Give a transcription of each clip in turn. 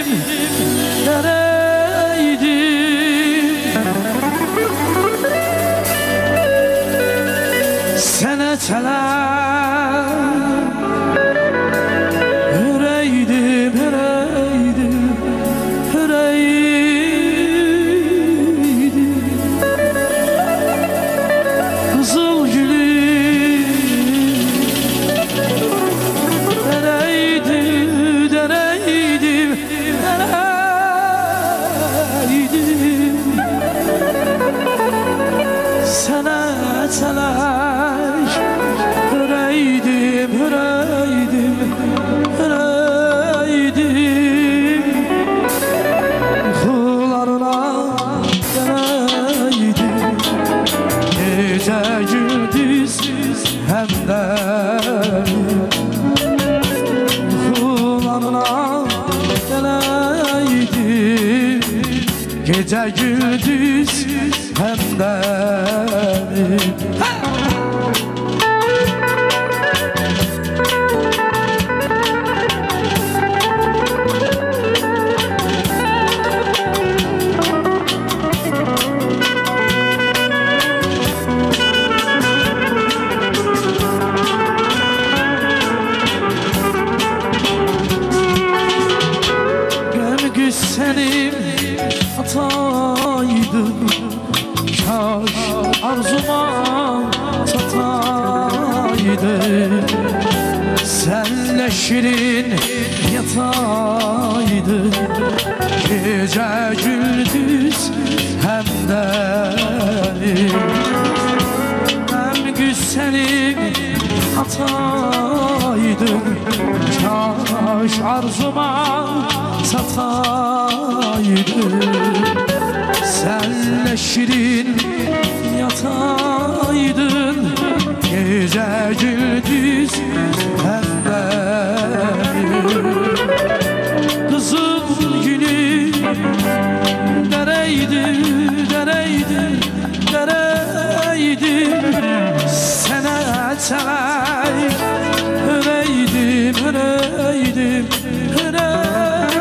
nereydim? Seneteler hüreydim, hüreydim, hüreydim. Kızıl gülüm nereydim, nereydim, nereydim? Seneteler hüreydim, hüreydim, hüreydim. Uykularına geleydim, gece gündüz hem de uykularına geleydim, gece gündüz hem de. Senin hataydım, kaş arzuma sataydı. Senle şirin yataydı, gece gündüz hem de. Ben güzelim hataydım, kaş arzuma sataydı. Senle şirin yataydın, gece gündüz hem de. Kızıl gülüm nereydi, nereydi, nereydi? Seneteler hüreydim, hüreydim, hüreydim.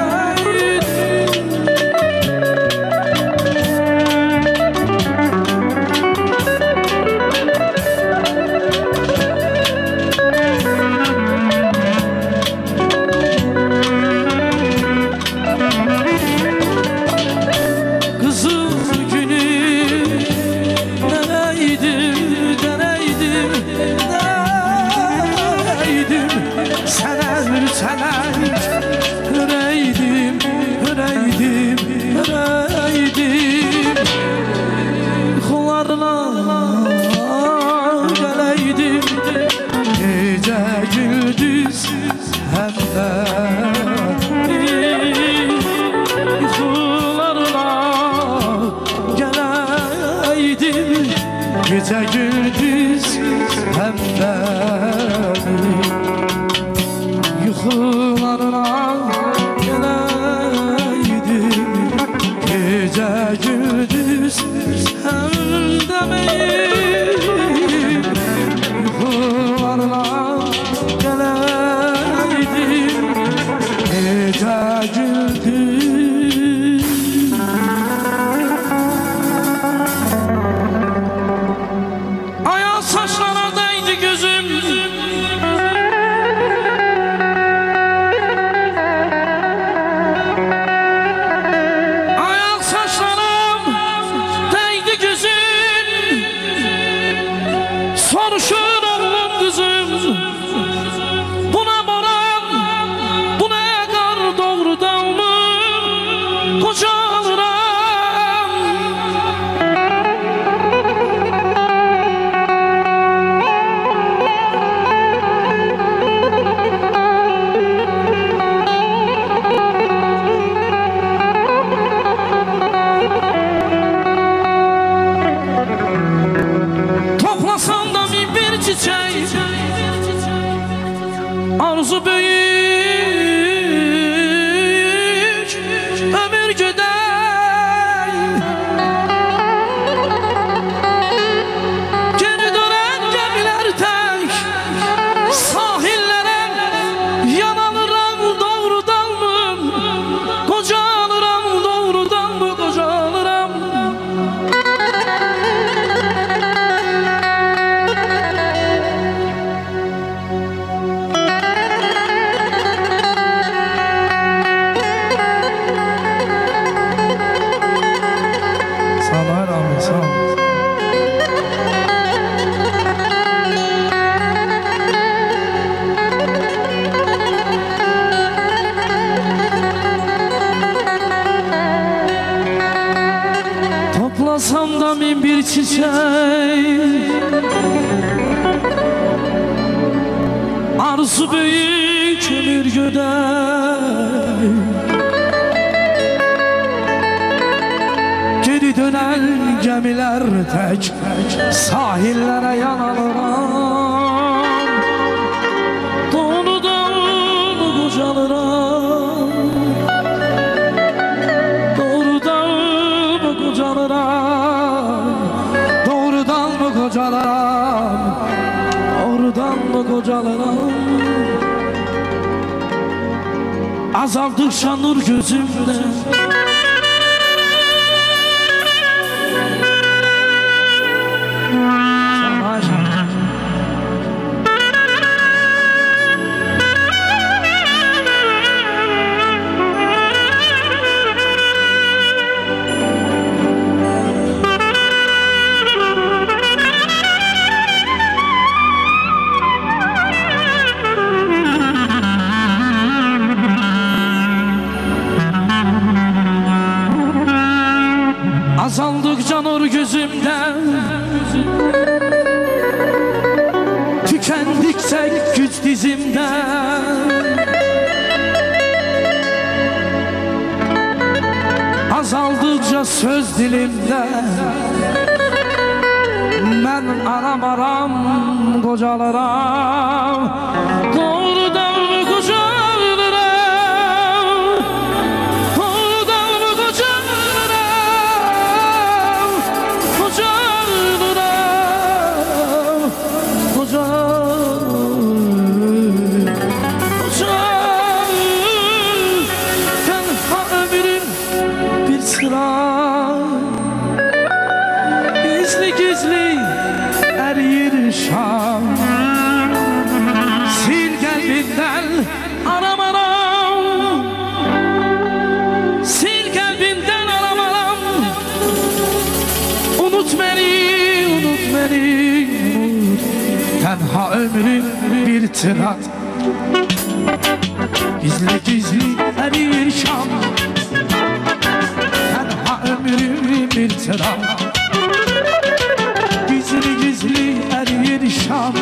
Hüreydim, hüreydim, hüreydim. Kullarına geleydim, gece gündüz hem de. Kullarına geleydim, gece gündüz hem de. Yuhularına geleydim, gece gündüz hem de miyim? Yuhularına geleydim, gece gündüz. Ayağı saçlara değdi gözüm, soruşur oğlum kızım, bu ne boran, bu ne kar doğrudan mı? Olsam da min bir çiçek, arzu büyük ömür göder. Geri dönen gemiler tek sahillere yanalıram. Doğrudan mı kocalıram, doğrudan mı kocalıram, doğrudan mı kocalıram, doğrudan mı kocalıram. Azaldıkça nur gözümde, azaldıkça nur gözümden, tükendikçe güç dizimden. Azaldıkça söz dilimde, ben aramaram kocalarım. Doğrudan mı kocalarım, doğrudan mı kocalarım, kocalarım, kocalarım, kocalarım. Tenha ömrüm bir sıra, gizli gizli eriyir şam. Sil kalbinden aramaram, sil kalbinden aramaram. Unut beni, unut beni, unut. Tenha ömrüm bir tırat, gizli gizli eriyir şam. Tenha ömrüm bir tırat, gizli gizli eriyir şam.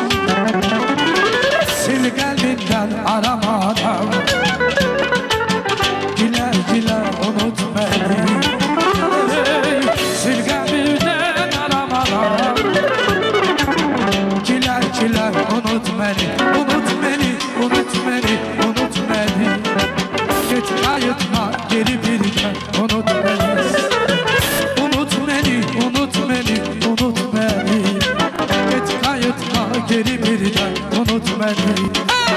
Sil kalbinden aramadan, güler güler unut beni. Sil kalbinden aramadan, güler güler unut beni. Unut beni, unut beni, unut beni. Git ayıtma geri bir gel, unut beni. Unut beni, unut beni, unut beni. Git ayıtma geri bir gel, unut beni.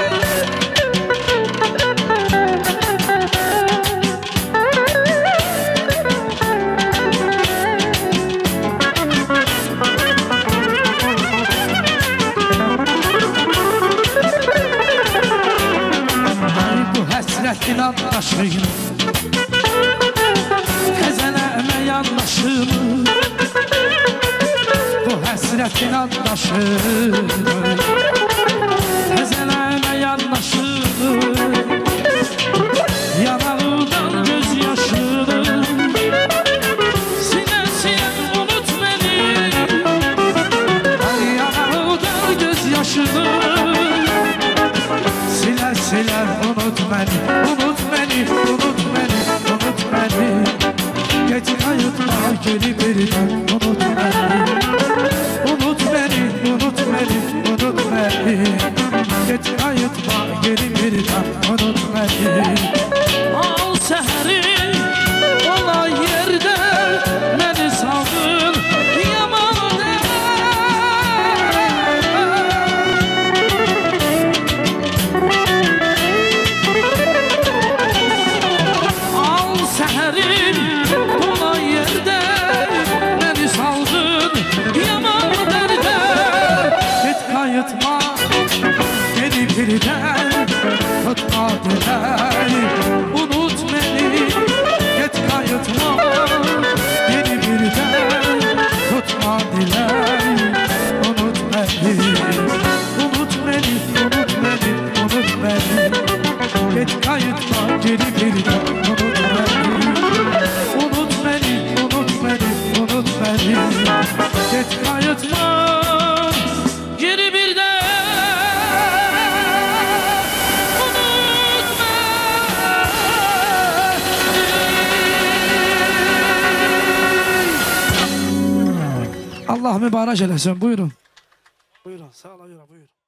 Hasretin andaşıyım, tezeleme yandaşım. Bu hasretin andaşıyım, tezeleme yandaşım. Yanağından gözyaşını sile sile unut beni. Yanağından gözyaşını sile sile unut beni. Unut beni, unut beni, unut beni. Geç ayıtma geri birden, unut beni. Unut beni, unut beni, unut beni. Geç ayıtma geri birden, unut beni. Al seheri olay yerde, beni saldın yaman seherin olay yerde, beni saldın yaman derde. Git kayıtma geri birden, tutma diler, unut beni. Git kayıtma geri birden, tutma diler, unut beni. Unut beni, unut beni, unut beni. Git kayıtma geri birden, unut beni. Unut beni, unut beni, unut beni. Allah mübarək eləsin. Buyurun. Buyurun. Sağ olun. Buyurun.